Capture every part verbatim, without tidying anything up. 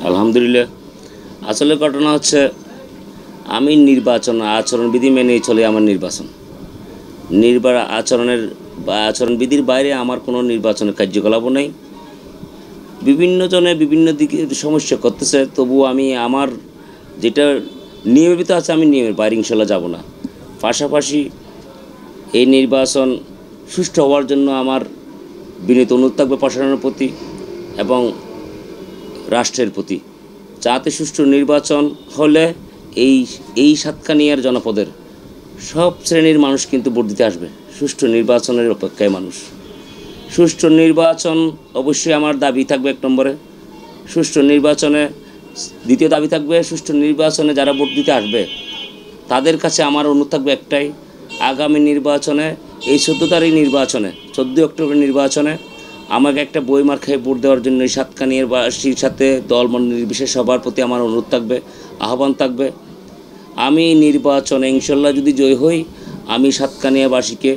আলহামদুলিল্লাহ। আসলে ঘটনা হচ্ছে আমি নির্বাচন আচরণবিধি মেনেই চলে আমার নির্বাচন। নির্বা আচরণের বা আচরণবিধির বাইরে আমার কোনো নির্বাচনের কার্যকলাপও নেই। বিভিন্ন জনে বিভিন্ন দিকে সমস্যা করতেছে, তবুও আমি আমার যেটা নিয়মের ভিতরে আছে আমি নিয়মের বাইরে ইনশাল্লাহ যাব না। পাশাপাশি এই নির্বাচন সুষ্ঠু হওয়ার জন্য আমার বিনীত অনুরোধ থাকবে প্রশাসনের প্রতি এবং রাষ্ট্রের প্রতি, যাতে সুষ্ঠু নির্বাচন হলে এই এই সাতকানিয়ার জনপদের সব শ্রেণীর মানুষ কিন্তু ভোট দিতে আসবে। সুষ্ঠু নির্বাচনের অপেক্ষায় মানুষ। সুষ্ঠু নির্বাচন অবশ্যই আমার দাবি থাকবে এক নম্বরে। সুষ্ঠু নির্বাচনে দ্বিতীয় দাবি থাকবে, সুষ্ঠু নির্বাচনে যারা ভোট দিতে আসবে তাদের কাছে আমার অনুরোধ থাকবে একটাই, আগামী নির্বাচনে এই চোদ্দো তারিখ নির্বাচনে চোদ্দোই অক্টোবর নির্বাচনে আমাকে একটা বইমার খেয়ে ভোট দেওয়ার জন্য এই সাতকানিয়ার বাসীর সাথে দলমত নির্বিশেষে সবার প্রতি আমার অনুরোধ থাকবে, আহ্বান থাকবে। আমি নির্বাচনে ইনশাল্লাহ যদি জয় হই, আমি সাতকানিয়াবাসীকে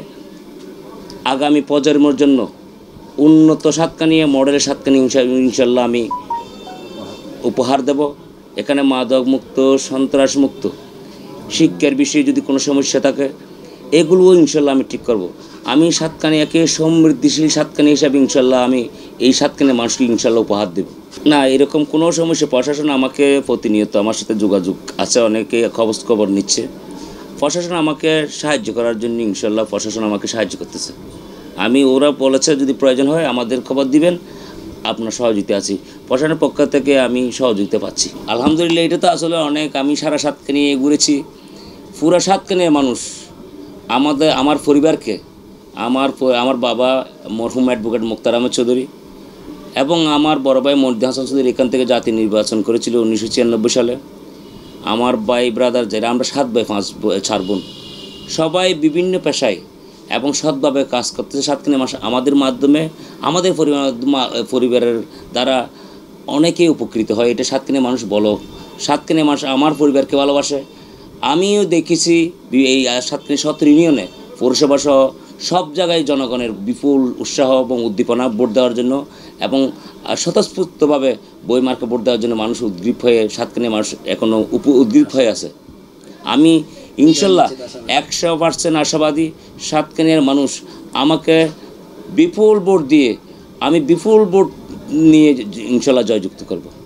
আগামী প্রজন্মের জন্য উন্নত সাতকানিয়া মডেলের সাতকানিয়া ইনশাল্লাহ আমি উপহার দেব। এখানে মাদক মুক্ত, সন্ত্রাস মুক্ত, শিক্ষার বিষয়ে যদি কোনো সমস্যা থাকে এগুলোও ইনশাল্লাহ আমি ঠিক করব। আমি সাতকানিয়াকে সমৃদ্ধিশীল সাতকানিয়া হিসাবে ইনশাল্লাহ আমি এই সাতকানিয়া মানুষকে ইনশাল্লাহ উপহার দেব। না, এরকম কোনো সমস্যা, প্রশাসন আমাকে প্রতিনিয়ত আমার সাথে যোগাযোগ আছে, অনেকে খবর খবর নিচ্ছে। প্রশাসন আমাকে সাহায্য করার জন্য ইনশাল্লাহ প্রশাসন আমাকে সাহায্য করতেছে। আমি ওরা বলেছে যদি প্রয়োজন হয় আমাদের খবর দিবেন, আপনার সহযোগিতা আছি। প্রশাসনের পক্ষ থেকে আমি সহযোগিতা পাচ্ছি আলহামদুলিল্লাহ। এটা তো আসলে অনেক, আমি সারা সাতকানিয়া ঘুরেছি। পুরা সাতকানিয়ার মানুষ আমাদের আমার পরিবারকে, আমার আমার বাবা মরহুম অ্যাডভোকেট মুক্তার আহমেদ চৌধুরী এবং আমার বড় ভাই মনির হাসান চৌধুরী এখান থেকে জাতীয় নির্বাচন করেছিল উনিশশো ছিয়ানব্বই সালে। আমার ভাই ব্রাদার যারা, আমরা সাত ভাই পাঁচ চার বোন, সবাই বিভিন্ন পেশায় এবং সৎভাবে কাজ করতেছে। সাতকানিয়া মাস আমাদের মাধ্যমে, আমাদের পরিবার পরিবারের দ্বারা অনেকেই উপকৃত হয়। এটা সাতকানিয়া মানুষ বলো, সাতকানিয়া মানুষ আমার পরিবারকে ভালোবাসে। আমিও দেখেছি এই সাতকানিয়া সত্র ইউনিয়নে পৌরসভা সহ সব জায়গায় জনগণের বিপুল উৎসাহ এবং উদ্দীপনা ভোট দেওয়ার জন্য এবং স্বতঃস্ফূর্তভাবে বইমার্কে ভোট দেওয়ার জন্য মানুষ উদ্গ্রীব হয়ে, সাতকানিয়া মানুষ এখনও উপ উদ্গ্রীব হয়ে আছে। আমি ইনশাল্লাহ একশো পার্সেন্ট আশাবাদী সাতকানিয়ার মানুষ আমাকে বিপুল ভোট দিয়ে, আমি বিপুল ভোট নিয়ে ইনশাল্লাহ জয়যুক্ত করব।